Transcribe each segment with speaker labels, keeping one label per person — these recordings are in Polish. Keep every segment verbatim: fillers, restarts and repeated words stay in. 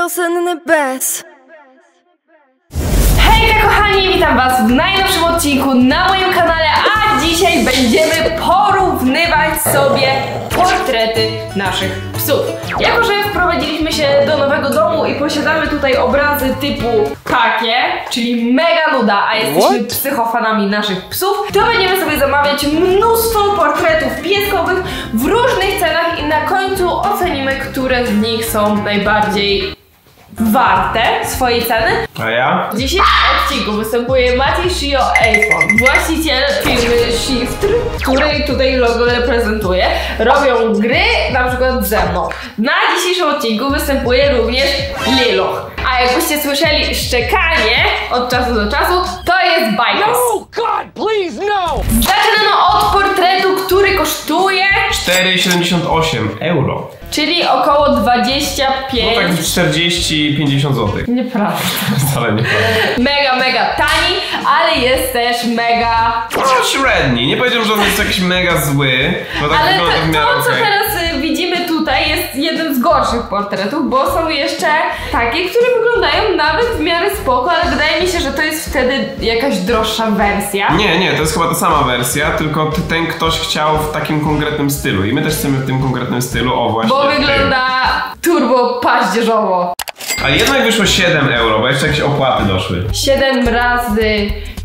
Speaker 1: wiosenny bez.
Speaker 2: Hejka kochani, witam was w najnowszym odcinku na moim kanale, a dzisiaj będziemy porównywać sobie portrety naszych psów. Jako że wprowadziliśmy się do nowego domu i posiadamy tutaj obrazy typu takie, czyli mega nuda, a jesteśmy What? psychofanami naszych psów, to będziemy sobie zamawiać mnóstwo portretów pieskowych w różnych cenach i na końcu ocenimy, które z nich są najbardziej warte swojej ceny.
Speaker 3: A ja?
Speaker 2: W dzisiejszym odcinku występuje Maciej Shio iPhone, właściciel firmy Shift, której tutaj logo reprezentuje. Robią gry na przykład ze mną. Na dzisiejszym odcinku występuje również Liluch. A jakbyście słyszeli szczekanie od czasu do czasu, to jest bajka.
Speaker 4: No, God, please, no!
Speaker 2: Zaczynamy od portretu, który kosztuje
Speaker 3: cztery siedemdziesiąt osiem euro.
Speaker 2: Czyli około dwadzieścia pięć.
Speaker 3: No tak czterdzieści pięćdziesiąt złotych.
Speaker 2: Nieprawda.
Speaker 3: Wcale nieprawda.
Speaker 2: Mega, mega tani, ale jest też mega...
Speaker 3: No średni. Nie powiedziałem, że on jest jakiś mega zły. Bo tak
Speaker 2: ale
Speaker 3: wygląda
Speaker 2: to,
Speaker 3: w miarę
Speaker 2: to co
Speaker 3: okay.
Speaker 2: teraz y, widzimy tutaj jest jeden z gorszych portretów, bo są jeszcze takie, które wyglądają nawet w miarę spoko, ale wydaje mi się, że to jest wtedy jakaś droższa wersja.
Speaker 3: Nie, nie, to jest chyba ta sama wersja, tylko ten ktoś chciał w takim konkretnym stylu i my też chcemy w tym konkretnym stylu, o właśnie.
Speaker 2: Bo wygląda turbo paździerzowo.
Speaker 3: Ale jednak wyszło siedem euro, bo jeszcze jakieś opłaty doszły.
Speaker 2: siedem razy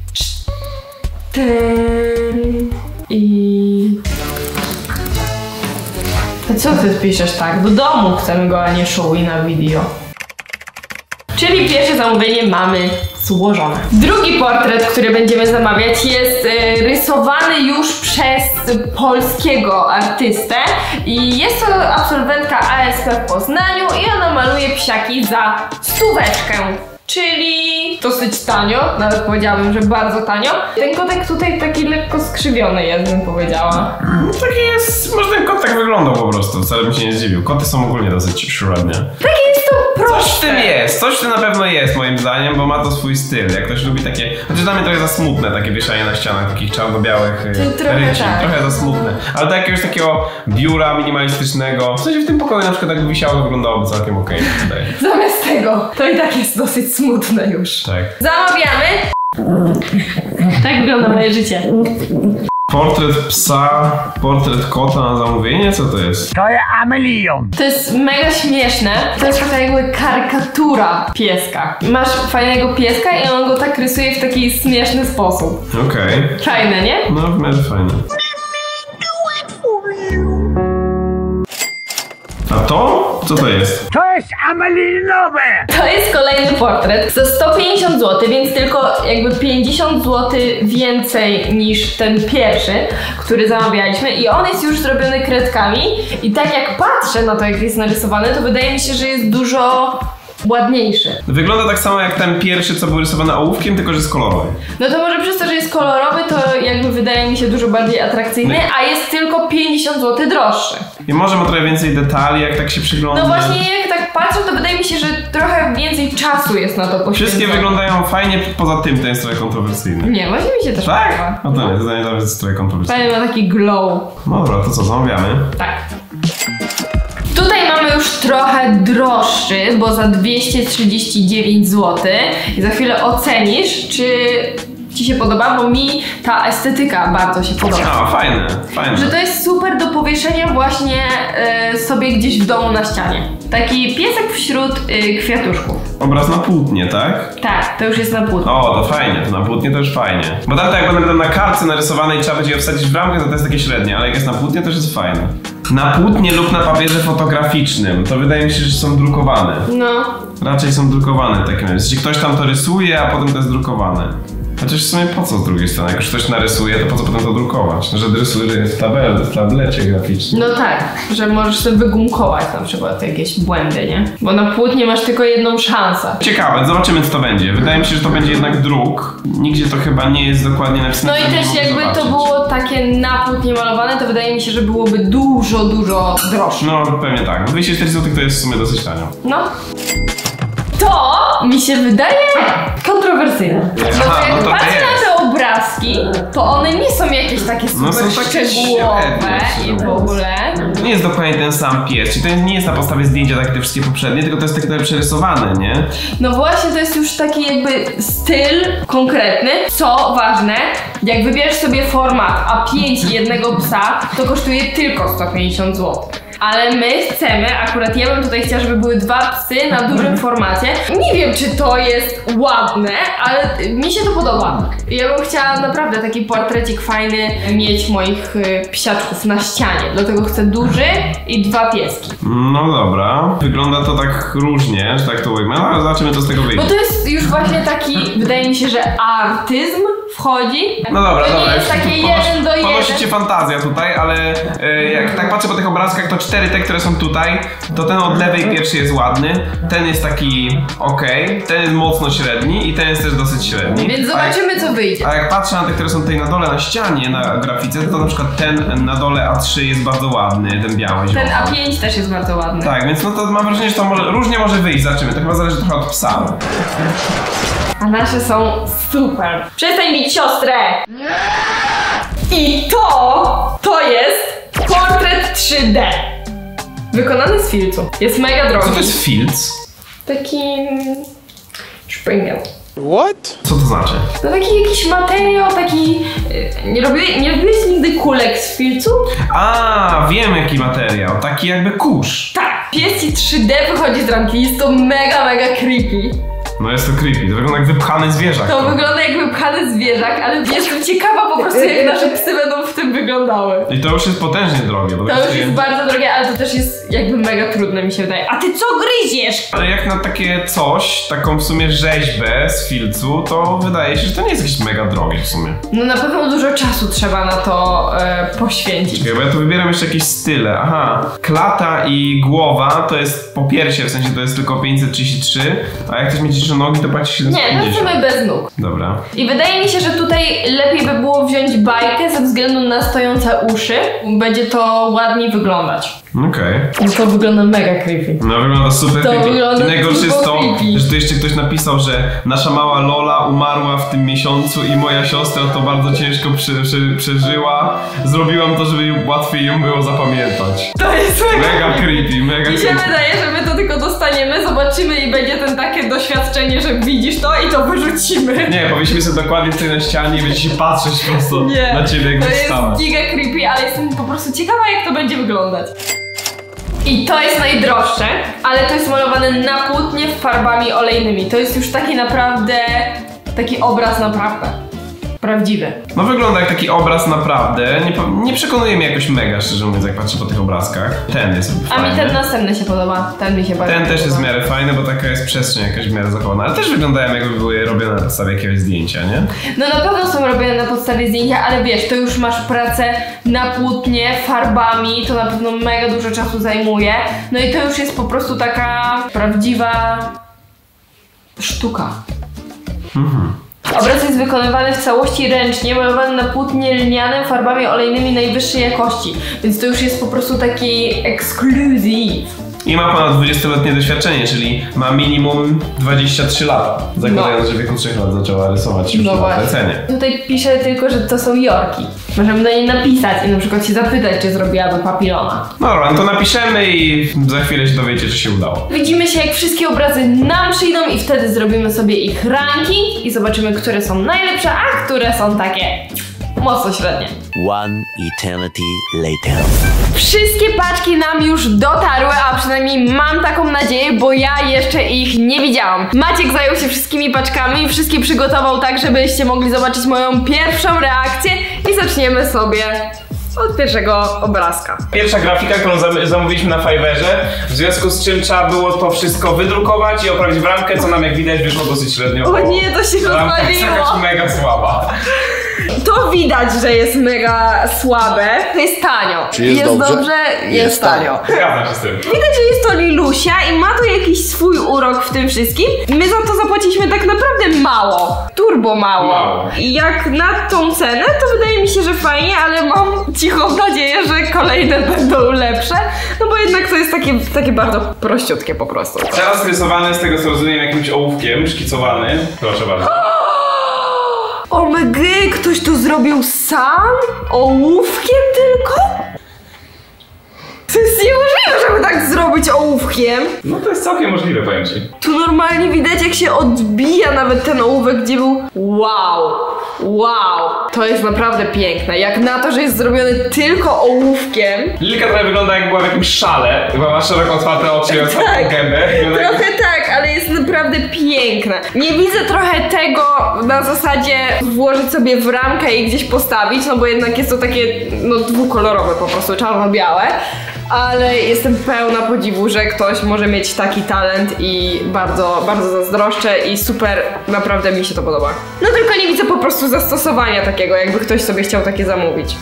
Speaker 2: cztery i... To co ty piszesz tak? Do domu chcemy go, a nie show i na video. Czyli pierwsze zamówienie mamy złożone. Drugi portret, który będziemy zamawiać, jest y, rysowany już przez polskiego artystę i jest to absolwentka A S P w Poznaniu i ona maluje psiaki za stóweczkę. Czyli dosyć tanio, nawet powiedziałabym, że bardzo tanio. Ten kotek tutaj taki lekko skrzywiony jest, bym powiedziała.
Speaker 3: No taki jest, może ten kot tak wyglądał po prostu, wcale bym się nie zdziwił. Koty są ogólnie dosyć średnie.
Speaker 2: Takie jest to proste.
Speaker 3: Coś w tym jest, coś w tym na pewno jest moim zdaniem, bo ma to swój styl. Jak ktoś lubi takie, chociaż dla mnie trochę za smutne takie wieszanie na ścianach, takich czarno-białych
Speaker 2: trochę
Speaker 3: ryci,
Speaker 2: tak.
Speaker 3: trochę za smutne. Ale do jakiegoś takiego biura minimalistycznego, w sensie w tym pokoju na przykład jak wisiało, to wyglądałoby całkiem okej. Okay,
Speaker 2: zamiast tego, to i tak jest dosyć smutne już.
Speaker 3: Tak.
Speaker 2: Zamawiamy. Tak wygląda moje życie.
Speaker 3: Portret psa, portret kota na zamówienie? Co to jest?
Speaker 4: To jest Amelion.
Speaker 2: To jest mega śmieszne. To jest taka jakby karykatura pieska. Masz fajnego pieska i on go tak rysuje w taki śmieszny sposób.
Speaker 3: Okej. Okay.
Speaker 2: Fajne, nie?
Speaker 3: No w miarę fajne. A to? Co to jest?
Speaker 4: To jest Amelinowe.
Speaker 2: To jest kolejny portret za sto pięćdziesiąt złotych, więc tylko jakby pięćdziesiąt złotych więcej niż ten pierwszy, który zamawialiśmy i on jest już zrobiony kredkami i tak jak patrzę na to, jak jest narysowany, to wydaje mi się, że jest dużo ładniejszy.
Speaker 3: Wygląda tak samo jak ten pierwszy, co był rysowany ołówkiem, tylko że jest kolorowy.
Speaker 2: No to może przez to, że jest kolorowy, to jakby wydaje mi się dużo bardziej atrakcyjny, a jest tylko pięćdziesiąt złotych droższy.
Speaker 3: I może ma trochę więcej detali, jak tak się przygląda.
Speaker 2: No właśnie, jak tak patrzę, to wydaje mi się, że trochę więcej czasu jest na to poświęcone.
Speaker 3: Wszystkie wyglądają fajnie, poza tym ten jest trochę kontrowersyjny.
Speaker 2: Nie, właśnie mi się też
Speaker 3: tak?
Speaker 2: podoba.
Speaker 3: No to nie, to nie jest trochę kontrowersyjny.
Speaker 2: Fajnie ma taki glow.
Speaker 3: No dobra, to co, zamawiamy?
Speaker 2: Tak. Tutaj mamy już trochę droższy, bo za dwieście trzydzieści dziewięć złotych i za chwilę ocenisz, czy ci się podoba, bo mi ta estetyka bardzo się podoba.
Speaker 3: A, fajne, fajne.
Speaker 2: Że to jest super do powieszenia właśnie y, sobie gdzieś w domu na ścianie. Taki piesek wśród y, kwiatuszków.
Speaker 3: Obraz na płótnie, tak?
Speaker 2: Tak, to już jest na płótnie.
Speaker 3: O, to fajnie, to na płótnie to już fajnie. Bo tam jak będę na kartce narysowanej trzeba będzie je wsadzić w ramkę, to to jest takie średnie, ale jak jest na płótnie, to już jest fajne. Na płótnie lub na papierze fotograficznym, to wydaje mi się, że są drukowane.
Speaker 2: No.
Speaker 3: Raczej są drukowane w takim razie. Jeśli ktoś tam to rysuje, a potem to jest drukowane. Chociaż w sumie po co z drugiej strony? Jak już ktoś narysuje, to po co potem to drukować? Że rysuje w tabel, w tablecie graficznym.
Speaker 2: No tak, że możesz sobie wygumkować na przykład jakieś błędy, nie? Bo na płótnie masz tylko jedną szansę.
Speaker 3: Ciekawe, zobaczymy co to będzie. Wydaje mi się, że to będzie jednak druk. Nigdzie to chyba nie jest dokładnie napisane.
Speaker 2: No i też jakby
Speaker 3: zobaczyć.
Speaker 2: to było takie na płótnie malowane, to wydaje mi się, że byłoby dużo, dużo droższe.
Speaker 3: No pewnie tak. dwieście czterdzieści złotych to jest w sumie dosyć tanio.
Speaker 2: No. To mi się wydaje kontrowersyjne.
Speaker 3: Aha,
Speaker 2: Bo jak
Speaker 3: no to
Speaker 2: patrzę
Speaker 3: jest.
Speaker 2: na te obrazki, to one nie są jakieś takie super
Speaker 3: No są takie
Speaker 2: szczegółowe
Speaker 3: średnie,
Speaker 2: i w ogóle.
Speaker 3: To nie jest dokładnie ten sam pies, czyli to nie jest na podstawie zdjęcia takie te wszystkie poprzednie, tylko to jest takie przerysowane, nie?
Speaker 2: No właśnie, to jest już taki jakby styl konkretny. Co ważne, jak wybierzesz sobie format A pięć jednego psa, to kosztuje tylko sto pięćdziesiąt złotych. Ale my chcemy, akurat ja bym tutaj chciała, żeby były dwa psy na dużym formacie. Nie wiem, czy to jest ładne, ale mi się to podoba. Ja bym chciała naprawdę taki portrecik fajny mieć moich y, psiaczków na ścianie. Dlatego chcę duży i dwa pieski.
Speaker 3: No dobra, wygląda to tak różnie, że tak to ujmę, no ale zobaczymy co z tego wyjdzie.
Speaker 2: Bo to jest już właśnie taki, wydaje mi się, że artyzm wchodzi.
Speaker 3: No dobra,
Speaker 2: to nie
Speaker 3: dobra.
Speaker 2: jest takie
Speaker 3: Ponosz-
Speaker 2: jeden do jeden.
Speaker 3: Ponosi cię fantazja tutaj, ale e, jak tak patrzę po tych obrazkach, to cztery te, które są tutaj, to ten od lewej pierwszy jest ładny, ten jest taki okej, ten jest mocno średni i ten jest też dosyć średni.
Speaker 2: Więc zobaczymy, co wyjdzie.
Speaker 3: A jak patrzę na te, które są tutaj na dole na ścianie, na grafice, to na przykład ten na dole A trzy jest bardzo ładny, ten biały.
Speaker 2: Ten
Speaker 3: ziołowy.
Speaker 2: A pięć też jest bardzo ładny.
Speaker 3: Tak, więc no to mam wrażenie, że to może, różnie może wyjść, zobaczymy, to chyba zależy trochę od psa.
Speaker 2: A nasze są super. Przestań bić siostrę! I to, to jest portret trzy D. Wykonany z filcu. Jest mega drogi.
Speaker 3: Co to jest filc?
Speaker 2: Taki... szpryngel.
Speaker 4: What?
Speaker 3: Co to znaczy?
Speaker 2: To taki jakiś materiał, taki... y, Nie robiłeś, nie robiłeś nigdy kulek z filcu?
Speaker 3: A, wiem jaki materiał, taki jakby kurz.
Speaker 2: Tak. Pies i trzy D wychodzi z ramki. Jest to mega, mega creepy.
Speaker 3: No jest to creepy, to wygląda jak wypchany zwierzak.
Speaker 2: To wygląda jak wypchany zwierzak, ale jestem ciekawa po prostu, jak nasze psy będą w tym wyglądały.
Speaker 3: I to już jest potężnie drogie. Bo
Speaker 2: To już
Speaker 3: kosztuje-
Speaker 2: jest bardzo drogie, ale to też jest jakby mega trudne, mi się wydaje. A ty co gryziesz?
Speaker 3: Ale jak na takie coś, taką w sumie rzeźbę z filcu, to wydaje się, że to nie jest jakieś mega drogie w sumie.
Speaker 2: No na pewno dużo czasu trzeba na to e, poświęcić.
Speaker 3: Czekaj, bo ja tu wybieram jeszcze jakieś style. Aha, klata i głowa to jest po piersie, w sensie to jest tylko pięćset trzydzieści trzy, a jak ktoś mieć jeszcze nogi, to płaci siedemset
Speaker 2: Nie, to
Speaker 3: pięćdziesiąt.
Speaker 2: chcemy bez nóg.
Speaker 3: Dobra.
Speaker 2: I wydaje mi się, że tutaj lepiej by było wziąć bajkę ze względu na stojące uszy. Będzie to ładniej wyglądać.
Speaker 3: Okej.
Speaker 2: No to wygląda mega creepy.
Speaker 3: No wygląda super
Speaker 2: To
Speaker 3: creepy.
Speaker 2: wygląda
Speaker 3: I najgorsze jest to,
Speaker 2: creepy.
Speaker 3: że tu jeszcze ktoś napisał, że nasza mała Lola umarła w tym miesiącu i moja siostra to bardzo ciężko prze, prze, przeżyła. Zrobiłam to, żeby łatwiej ją było zapamiętać.
Speaker 2: To jest mega,
Speaker 3: Mega creepy, mega
Speaker 2: Mi się
Speaker 3: creepy.
Speaker 2: wydaje, że my to tylko dostaniemy, zobaczymy i będzie ten takie doświadczenie, że widzisz to i to wyrzucimy.
Speaker 3: Nie, powiedzmy sobie dokładnie tutaj na ścianie i będziecie się patrzeć po prostu
Speaker 2: Nie,
Speaker 3: na ciebie, jak
Speaker 2: to
Speaker 3: wystała.
Speaker 2: jest giga creepy, ale jestem po prostu ciekawa, jak to będzie wyglądać. I to jest najdroższe, ale to jest malowane na płótnie farbami olejnymi. To jest już taki naprawdę, taki obraz naprawdę prawdziwy.
Speaker 3: No wygląda jak taki obraz naprawdę. Nie, po- nie przekonuje mnie jakoś mega, szczerze mówiąc, jak patrzę po tych obrazkach. Ten jest
Speaker 2: A
Speaker 3: fajny.
Speaker 2: mi ten następny się podoba, ten mi się bardzo
Speaker 3: Ten też jest w
Speaker 2: podoba.
Speaker 3: miarę fajny, bo taka jest przestrzeń jakaś w miarę zachowana, ale też wyglądają jakby były robione na podstawie jakiegoś zdjęcia, nie?
Speaker 2: No na pewno są robione na podstawie zdjęcia, ale wiesz, to już masz pracę na płótnie, farbami, to na pewno mega dużo czasu zajmuje. No i to już jest po prostu taka prawdziwa sztuka.
Speaker 3: Mhm.
Speaker 2: Obraz jest wykonywany w całości ręcznie, malowany na płótnie lnianym farbami olejnymi najwyższej jakości, więc to już jest po prostu taki ekskluzyw.
Speaker 3: I ma ponad dwudziestoletnie doświadczenie, czyli ma minimum dwadzieścia trzy lata. Zakładając,
Speaker 2: No.
Speaker 3: że w wieku trzech lat zaczęła rysować już
Speaker 2: No
Speaker 3: na
Speaker 2: właśnie.
Speaker 3: zlecenie.
Speaker 2: Tutaj pisze tylko, że to są Yorki. Możemy do niej napisać i na przykład się zapytać, czy zrobiłaby papilona.
Speaker 3: No dobra, no to napiszemy i za chwilę się dowiecie, czy się udało.
Speaker 2: Widzimy się, jak wszystkie obrazy nam przyjdą i wtedy zrobimy sobie ich ranking i zobaczymy, które są najlepsze, a które są takie mocno średnie.
Speaker 1: One eternity later.
Speaker 2: Wszystkie paczki nam już dotarły, a przynajmniej mam taką nadzieję, bo ja jeszcze ich nie widziałam. Maciek zajął się wszystkimi paczkami, wszystkie przygotował tak, żebyście mogli zobaczyć moją pierwszą reakcję i zaczniemy sobie od pierwszego obrazka.
Speaker 3: Pierwsza grafika, którą zam- zamówiliśmy na Fiverrze, w związku z czym trzeba było to wszystko wydrukować i oprawić w ramkę, co nam jak widać wyszło dosyć średnio.
Speaker 2: O nie, to się
Speaker 3: Ramka jest
Speaker 2: rozwaliło.
Speaker 3: jakaś mega słaba.
Speaker 2: To widać, że jest mega słabe. To jest tanio.
Speaker 1: Czy jest dobrze?
Speaker 2: jest,
Speaker 1: Jest
Speaker 2: tanio.
Speaker 3: Zgadzam się z tym.
Speaker 2: Widać, że jest to Lilusia i ma to jakiś swój urok w tym wszystkim. My za to zapłaciliśmy tak naprawdę mało. Turbo mało.
Speaker 3: Mało.
Speaker 2: I jak na tą cenę, to wydaje mi się, że fajnie, ale mam cichą nadzieję, że kolejne będą lepsze. No bo jednak to jest takie, takie bardzo prościutkie po prostu.
Speaker 3: Teraz rysowany z tego co rozumiem jakimś ołówkiem, szkicowany. Proszę bardzo.
Speaker 2: Omega, ktoś to zrobił sam? Ołówkiem tylko? To jest niemożliwe, żeby tak zrobić ołówkiem.
Speaker 3: No to jest całkiem możliwe, powiem ci.
Speaker 2: Tu normalnie widać, jak się odbija nawet ten ołówek, gdzie był. Wow, wow. To jest naprawdę piękne. Jak na to, że jest zrobiony tylko ołówkiem.
Speaker 3: Lilka trochę wygląda, jak była w jakimś szale. Chyba ma szeroko otwarte oczy i otwartą
Speaker 2: Tak,
Speaker 3: gębę.
Speaker 2: trochę tak, ale jest naprawdę piękne. Nie widzę trochę tego na zasadzie włożyć sobie w ramkę i gdzieś postawić, no bo jednak jest to takie, no dwukolorowe po prostu, czarno-białe. Ale jestem pełna podziwu, że ktoś może mieć taki talent i bardzo, bardzo zazdroszczę i super, naprawdę mi się to podoba. No tylko nie widzę po prostu zastosowania takiego, jakby ktoś sobie chciał takie zamówić.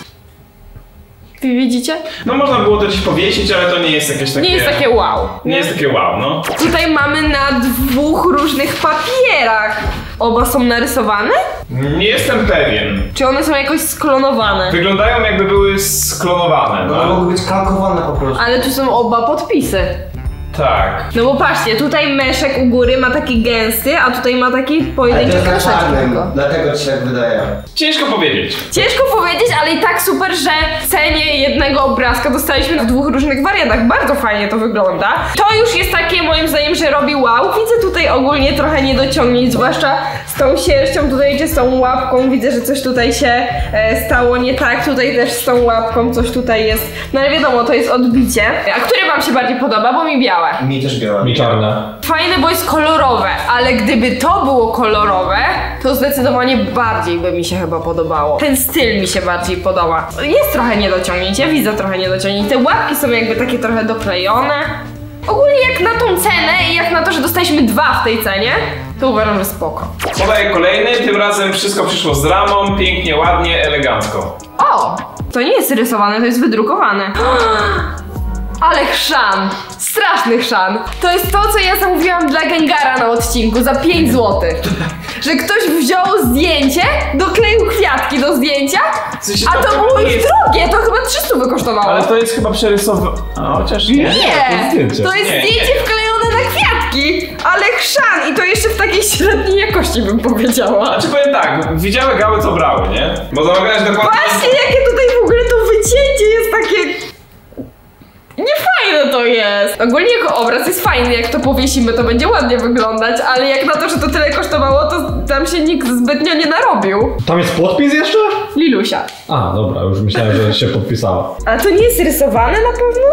Speaker 2: Wy widzicie?
Speaker 3: No można było to gdzieś powiesić, ale to nie jest jakieś takie...
Speaker 2: Nie jest takie wow.
Speaker 3: Nie jest takie wow, no.
Speaker 2: Tutaj mamy na dwóch różnych papierach. Oba są narysowane?
Speaker 3: Nie jestem pewien.
Speaker 2: Czy one są jakoś sklonowane?
Speaker 3: Wyglądają, jakby były sklonowane,
Speaker 5: No,
Speaker 3: no.
Speaker 5: mogły być kalkowane po prostu.
Speaker 2: Ale tu są oba podpisy.
Speaker 3: Tak.
Speaker 2: No bo patrzcie, tutaj meszek u góry ma taki gęsty, a tutaj ma taki
Speaker 5: Ale to
Speaker 2: pojedynczy
Speaker 5: jest na
Speaker 2: kraszeczek
Speaker 5: czarnym,
Speaker 2: tylko.
Speaker 5: dlatego ci się tak wydaje.
Speaker 3: Ciężko powiedzieć.
Speaker 2: Ciężko powiedzieć, ale i tak super, że w cenie jednego obrazka dostaliśmy w dwóch różnych wariantach. Bardzo fajnie to wygląda. To już jest takie moim zdaniem, że robi wow. Widzę tutaj ogólnie trochę niedociągnięć, zwłaszcza z tą sierścią tutaj, czy z tą łapką. Widzę, że coś tutaj się e, stało nie tak. Tutaj też z tą łapką coś tutaj jest. No ale wiadomo, to jest odbicie. A które wam się bardziej podoba? Bo mi białe.
Speaker 5: Mi też biała.
Speaker 3: Mi czarne.
Speaker 2: Fajne, bo jest kolorowe, ale gdyby to było kolorowe, to zdecydowanie bardziej by mi się chyba podobało. Ten styl mi się bardziej podoba. Jest trochę niedociągnięć, ja widzę trochę niedociągnięć. Te łapki są jakby takie trochę doklejone. Ogólnie jak na tą cenę i jak na to, że dostaliśmy dwa w tej cenie, to uważam, że spoko.
Speaker 3: Podaję kolejny, tym razem wszystko przyszło z ramą, pięknie, ładnie, elegancko.
Speaker 2: O! To nie jest rysowane, to jest wydrukowane. Ale chrzan! Straszny chrzan! To jest to, co ja zamówiłam dla Gengara na odcinku za pięć złotych. Że ktoś wziął zdjęcie, dokleił kwiatki do zdjęcia,
Speaker 3: W sensie
Speaker 2: a
Speaker 3: to
Speaker 2: to było już
Speaker 3: jest-
Speaker 2: drogie, to chyba trzysta wykosztowało.
Speaker 3: Ale to jest chyba przerysowane. A chociaż nie.
Speaker 2: Nie!
Speaker 3: to jest zdjęcie.
Speaker 2: To jest
Speaker 3: Nie,
Speaker 2: zdjęcie wklejone na kwiatki! Ale chrzan! I to jeszcze w takiej średniej jakości bym powiedziała.
Speaker 3: Znaczy powiem tak, widziały gały co brały, nie? Bo zamawiałeś dokładnie...
Speaker 2: Patrzcie, jakie tutaj w ogóle to wycięcie jest takie... Niefajne to jest! Ogólnie jako obraz jest fajny, jak to powiesimy, to będzie ładnie wyglądać, ale jak na to, że to tyle kosztowało, to tam się nikt zbytnio nie narobił.
Speaker 6: Tam jest podpis jeszcze?
Speaker 2: Lilusia.
Speaker 6: A, dobra, już myślałem, że się podpisała.
Speaker 2: Ale to nie jest rysowane na pewno?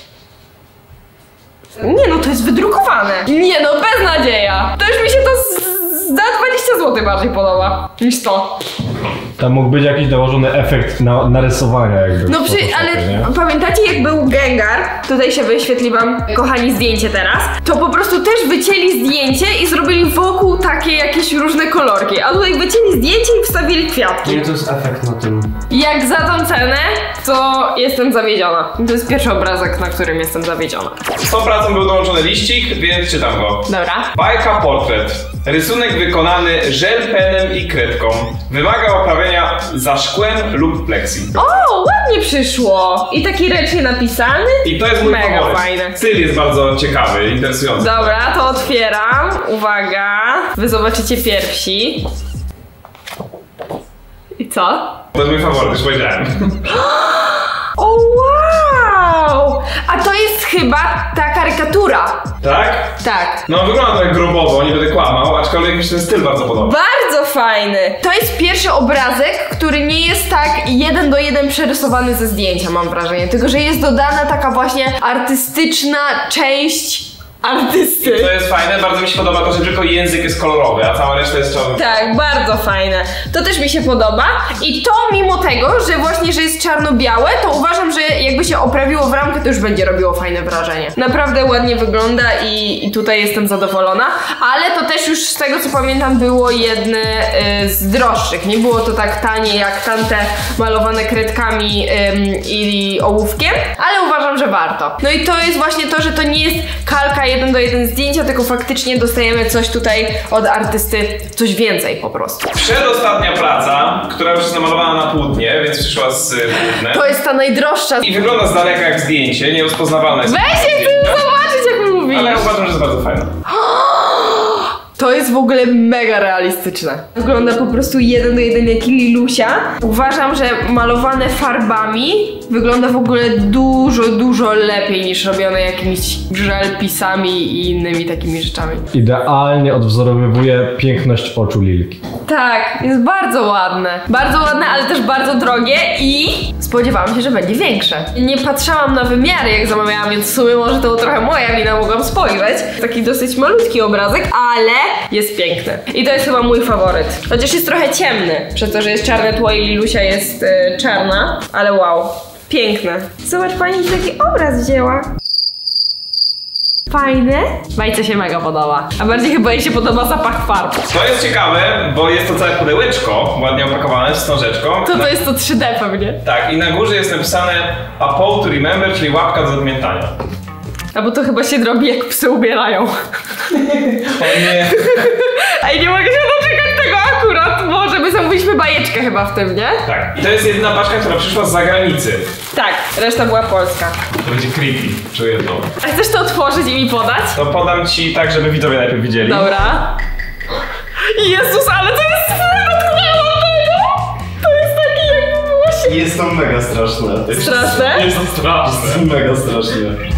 Speaker 2: Nie no, to jest wydrukowane. Nie no, beznadzieja. To już mi się to z- za dwadzieścia złotych bardziej podoba niż to.
Speaker 6: Tam mógł być jakiś dołożony efekt na, narysowania jakby.
Speaker 2: No
Speaker 6: w
Speaker 2: przy,
Speaker 6: Photoshopie,
Speaker 2: ale
Speaker 6: nie?
Speaker 2: pamiętacie jak był Gengar? Tutaj się wyświetli wam, kochani, zdjęcie teraz. To po prostu też wycięli zdjęcie i zrobili wokół takie jakieś różne kolorki. A tutaj wycięli zdjęcie i wstawili kwiatki.
Speaker 5: Nie, to jest efekt na tym.
Speaker 2: Jak za tą cenę, to jestem zawiedziona. To jest pierwszy obrazek, na którym jestem zawiedziona.
Speaker 3: Z tą pracą był dołączony liścik, więc czytam go.
Speaker 2: Dobra.
Speaker 3: Bajka portret. Rysunek wykonany żel penem i kredką. Wymaga oprawienia za szkłem lub plexi.
Speaker 2: O, ładnie przyszło. I taki ręcznie napisany.
Speaker 3: I to jest mój
Speaker 2: Mega
Speaker 3: faworyt.
Speaker 2: fajne.
Speaker 3: Styl jest bardzo ciekawy, interesujący.
Speaker 2: Dobra, to otwieram. Uwaga. Wy zobaczycie pierwsi. I co?
Speaker 3: To jest mój faworyt, już powiedziałem.
Speaker 2: O wow! A to jest chyba ta karykatura.
Speaker 3: Tak?
Speaker 2: Tak.
Speaker 3: No wygląda tak grobowo, nie będę kłamał, aczkolwiek mi się ten styl bardzo podoba.
Speaker 2: Bardzo fajny. To jest pierwszy obrazek, który nie jest tak jeden do jeden przerysowany ze zdjęcia, mam wrażenie. Tylko, że jest dodana taka właśnie artystyczna część artysty.
Speaker 3: To jest fajne, bardzo mi się podoba to, że tylko język jest kolorowy, a cała reszta jest czarna.
Speaker 2: Tak, bardzo fajne. To też mi się podoba. I to mimo tego, że właśnie, że jest czarno-białe, to uważam, że jakby się oprawiło w ramkę, to już będzie robiło fajne wrażenie. Naprawdę ładnie wygląda i, i tutaj jestem zadowolona. Ale to też już z tego, co pamiętam, było jedne y, z droższych. Nie było to tak tanie jak tamte malowane kredkami ym, i ołówkiem, ale uważam, że warto. No i to jest właśnie to, że to nie jest kalka jeden do jeden zdjęcia, tylko faktycznie dostajemy coś tutaj od artysty, coś więcej po prostu.
Speaker 3: Przedostatnia praca, która już jest namalowana na płótnie, więc przyszła z płótnem.
Speaker 2: To jest ta najdroższa.
Speaker 3: I wygląda z daleka jak zdjęcie, nierozpoznawalne jest.
Speaker 2: Weź się chcę zobaczyć, jak mówisz.
Speaker 3: Ale ja uważam, że jest bardzo fajna.
Speaker 2: To jest w ogóle mega realistyczne. Wygląda po prostu jeden do jeden jak Lilusia. Uważam, że malowane farbami wygląda w ogóle dużo, dużo lepiej niż robione jakimiś żelpisami i innymi takimi rzeczami.
Speaker 6: Idealnie odwzorowywuje piękność oczu Lilki.
Speaker 2: Tak, jest bardzo ładne. Bardzo ładne, ale też bardzo drogie i spodziewałam się, że będzie większe. Nie patrzałam na wymiary, jak zamawiałam, więc w sumie może to trochę moja wina, mogłam spojrzeć. Taki dosyć malutki obrazek, ale jest piękny. I to jest chyba mój faworyt. Chociaż jest trochę ciemny, przez to, że jest czarne tło i Lilusia jest yy, czarna, ale wow, piękne. Zobacz, pani taki obraz wzięła. Fajne. Bajce się mega podoba. A bardziej chyba jej się podoba zapach farb.
Speaker 3: To jest ciekawe, bo jest to całe pudełeczko, ładnie opakowane, z wstążeczką.
Speaker 2: To
Speaker 3: na...
Speaker 2: to jest to trzy D pewnie.
Speaker 3: Tak, i na górze jest napisane a paw to remember, czyli łapka do zapamiętania.
Speaker 2: A bo to chyba się robi, jak psy ubierają.
Speaker 3: O nie.
Speaker 2: Ej, nie mogę się doczekać tego akurat, bo żeby zamówiliśmy bajeczkę chyba w tym, nie?
Speaker 3: Tak. I to jest jedyna paczka, która przyszła z zagranicy.
Speaker 2: Tak, reszta była polska.
Speaker 3: To będzie creepy, czuję to.
Speaker 2: A chcesz to otworzyć i mi podać?
Speaker 3: To podam ci tak, żeby widzowie najpierw widzieli.
Speaker 2: Dobra. Jezus, ale to jest dotknęłam tego! To jest taki jak właśnie...
Speaker 5: Jest to mega straszne.
Speaker 2: Straszne?
Speaker 3: Jest to straszne.
Speaker 5: Jest mega straszne.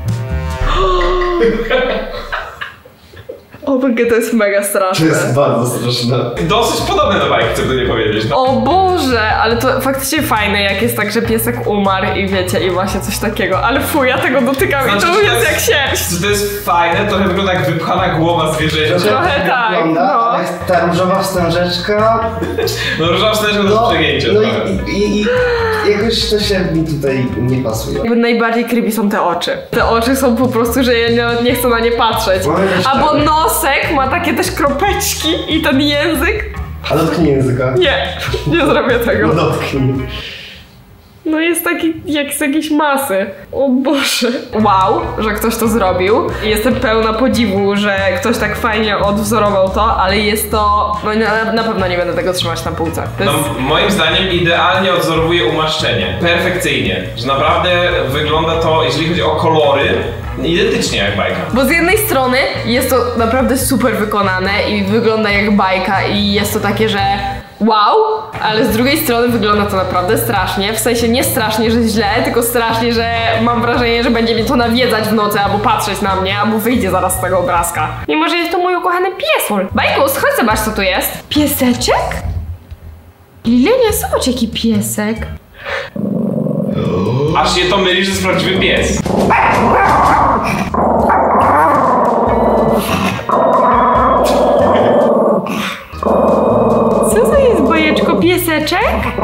Speaker 2: O, to jest mega
Speaker 5: To
Speaker 2: straszne.
Speaker 5: jest bardzo straszne.
Speaker 3: Dosyć podobne do bajki, chcę to nie powiedzieć. No.
Speaker 2: O Boże, ale to faktycznie fajne, jak jest tak, że piesek umarł i wiecie, i ma się coś takiego, ale fuj, ja tego dotykam
Speaker 3: Znaczy,
Speaker 2: i to
Speaker 3: że
Speaker 2: jest,
Speaker 3: to
Speaker 2: jak
Speaker 3: jest-
Speaker 2: sierść.
Speaker 3: To jest fajne, trochę wygląda jak wypchana głowa zwierzęcia.
Speaker 2: Trochę tak,
Speaker 5: wygląda,
Speaker 2: no.
Speaker 5: ale ta różowa wstężeczka.
Speaker 3: No różowa wstężka to jest
Speaker 5: No,
Speaker 3: przegięcie.
Speaker 5: no
Speaker 3: trochę.
Speaker 5: i, i, i jakoś to się mi tutaj nie pasuje.
Speaker 2: Jakby najbardziej creepy są te oczy. Te oczy są po prostu, że ja nie, nie chcę na nie patrzeć.
Speaker 5: Mamy też
Speaker 2: A bo
Speaker 5: tak.
Speaker 2: nosek ma takie też kropeczki i ten język.
Speaker 5: A dotknij języka.
Speaker 2: Nie, nie zrobię tego.
Speaker 5: No dotknij.
Speaker 2: No jest taki jak z jakiejś masy. O Boże. Wow, że ktoś to zrobił. Jestem pełna podziwu, że ktoś tak fajnie odwzorował to, ale jest to... No na, na pewno nie będę tego trzymać na półce. To
Speaker 3: No,
Speaker 2: jest...
Speaker 3: moim zdaniem idealnie odzorowuje umaszczenie. Perfekcyjnie. Że naprawdę wygląda to, jeżeli chodzi o kolory, identycznie jak bajka.
Speaker 2: Bo z jednej strony jest to naprawdę super wykonane i wygląda jak bajka i jest to takie, że wow, ale z drugiej strony wygląda to naprawdę strasznie. W sensie nie strasznie, że źle, tylko strasznie, że mam wrażenie, że będzie mnie to nawiedzać w nocy, albo patrzeć na mnie, albo wyjdzie zaraz z tego obrazka. Mimo, że jest to mój ukochany pies. Bajkus, chodź zobacz, co tu jest. Pieseczek? Lilenia, zobacz jaki piesek.
Speaker 3: Aż się to myli, że jest prawdziwy pies.
Speaker 2: Co to jest, bajeczko, pieseczek?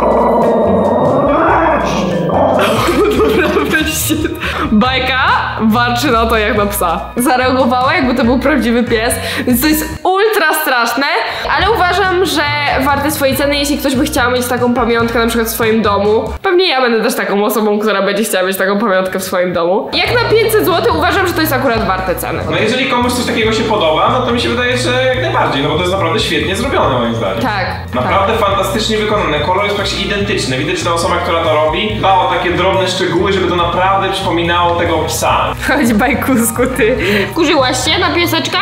Speaker 2: Dobra, weźcie. Bajka warczy na to jak na psa. Zareagowała, jakby to był prawdziwy pies, więc to jest ultra straszne, ale uważam, że warte swojej ceny, jeśli ktoś by chciał mieć taką pamiątkę na przykład w swoim domu. Pewnie ja będę też taką osobą, która będzie chciała mieć taką pamiątkę w swoim domu. Jak na pięćset złotych uważam, że to jest akurat warte ceny.
Speaker 3: No jeżeli komuś coś takiego się podoba, no to mi się wydaje, że jak najbardziej, no bo to jest naprawdę świetnie zrobione moim zdaniem.
Speaker 2: Tak.
Speaker 3: Naprawdę fantastycznie wykonane. Kolor jest praktycznie identyczny. Widać, że ta osoba, która to robi, dba o takie drobne szczegóły, żeby to naprawdę przypominało tego psa.
Speaker 2: Chodź, bajkusku, ty. Wkurzyłaś się na pieseczka?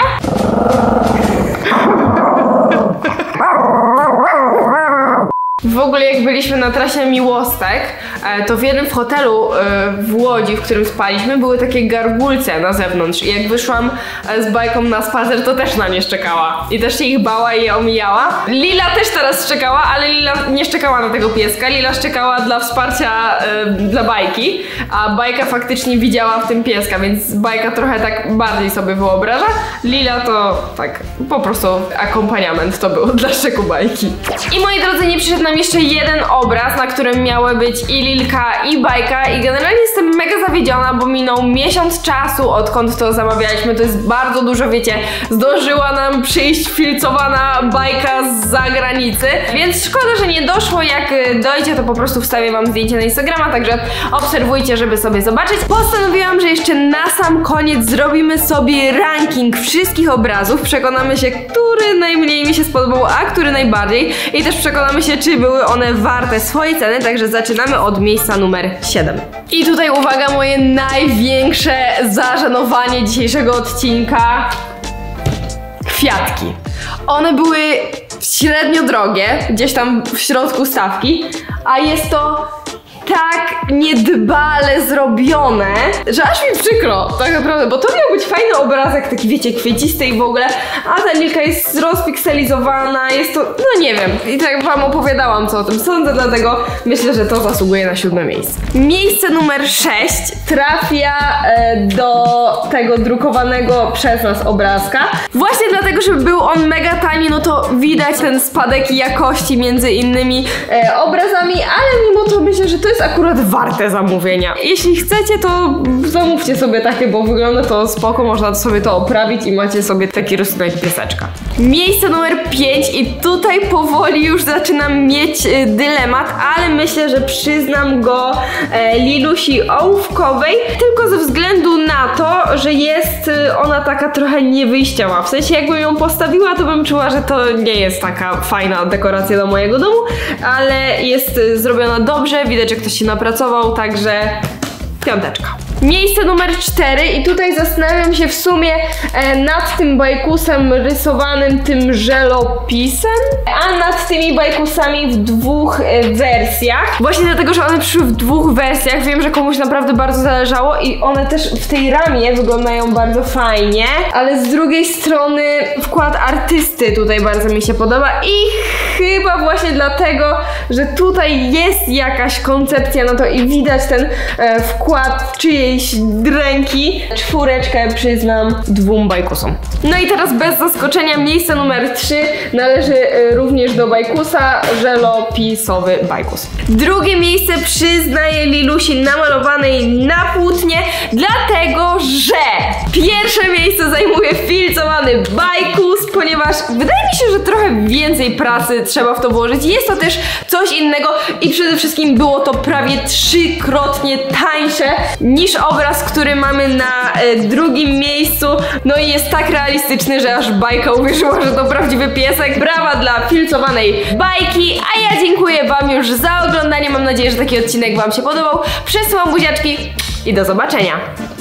Speaker 2: W ogóle jak byliśmy na trasie Miłostek, to w jednym w hotelu w Łodzi, w którym spaliśmy, były takie gargulce na zewnątrz i jak wyszłam z bajką na spacer, to też na nie szczekała i też się ich bała i je omijała. Lila też teraz szczekała, ale Lila nie szczekała na tego pieska, Lila szczekała dla wsparcia y, dla bajki, a bajka faktycznie widziała w tym pieska, więc bajka trochę tak bardziej sobie wyobraża. Lila to tak po prostu akompaniament to było dla szczeku bajki. I moi drodzy, nie przyszedł nam jeszcze jeden obraz, na którym miały być i Lilka, i bajka i generalnie jestem mega zawiedziona, bo minął miesiąc czasu, odkąd to zamawialiśmy, to jest bardzo dużo, wiecie, zdążyła nam przyjść filcowana bajka z zagranicy, więc szkoda, że nie doszło. Jak dojdzie, to po prostu wstawię wam zdjęcie na Instagrama, także obserwujcie, żeby sobie zobaczyć. Postanowiłam, że jeszcze na sam koniec zrobimy sobie ranking wszystkich obrazów, przekonamy się, który najmniej mi się spodobał, a który najbardziej i też przekonamy się, czy były one warte swojej ceny, także zaczynamy od miejsca numer siedem. I tutaj uwaga, moje największe zażenowanie dzisiejszego odcinka. kwiatki. One były średnio drogie, gdzieś tam w środku stawki, a jest to tak niedbale zrobione, że aż mi przykro, tak naprawdę, bo to miał być fajny obrazek, taki wiecie, kwiecisty i w ogóle, a ta Lilka jest rozpikselizowana, jest to, no nie wiem, i tak wam opowiadałam, co o tym sądzę, dlatego myślę, że to zasługuje na siódme miejsce. Miejsce numer sześć trafia e, do tego drukowanego przez nas obrazka, właśnie dlatego, że był on mega tani, no to widać ten spadek jakości między innymi e, obrazami, ale mimo to myślę, że to jest akurat warte zamówienia. Jeśli chcecie, to zamówcie sobie takie, bo wygląda to spoko, można sobie to oprawić i macie sobie taki rysunek pieseczka. Miejsce numer pięć i tutaj powoli już zaczynam mieć y, dylemat, ale myślę, że przyznam go e, Lilusi Ołówkowej, tylko ze względu na to, że jest y, ona taka trochę niewyjściowa. W sensie jakbym ją postawiła, to bym czuła, że to nie jest taka fajna dekoracja do mojego domu, ale jest y, zrobiona dobrze, widać, że ktoś się napracował, także piąteczka. Miejsce numer cztery i tutaj zastanawiam się w sumie e, nad tym bajkusem rysowanym tym żelopisem, a nad tymi bajkusami w dwóch e, wersjach. Właśnie dlatego, że one przyszły w dwóch wersjach. Wiem, że komuś naprawdę bardzo zależało i one też w tej ramie wyglądają bardzo fajnie, ale z drugiej strony wkład artysty tutaj bardzo mi się podoba i chyba właśnie dlatego, że tutaj jest jakaś koncepcja na to i widać ten e, wkład czyjejś ręki. Czwóreczkę przyznam dwóm bajkusom. No i teraz bez zaskoczenia miejsce numer trzy należy y, również do bajkusa, żelopisowy bajkus. Drugie miejsce przyznaję Lilusi namalowanej na płótnie, dlatego że pierwsze miejsce zajmuje filcowany bajkus, ponieważ wydaje mi się, że trochę więcej pracy trzeba w to włożyć. Jest to też coś innego i przede wszystkim było to prawie trzykrotnie tańsze niż obraz, który mamy na e, drugim miejscu. No i jest tak realistyczny, że aż bajka uwierzyła, że to prawdziwy piesek. Brawa dla filcowanej bajki, a ja dziękuję wam już za oglądanie. Mam nadzieję, że taki odcinek wam się podobał. Przesyłam buziaczki i do zobaczenia.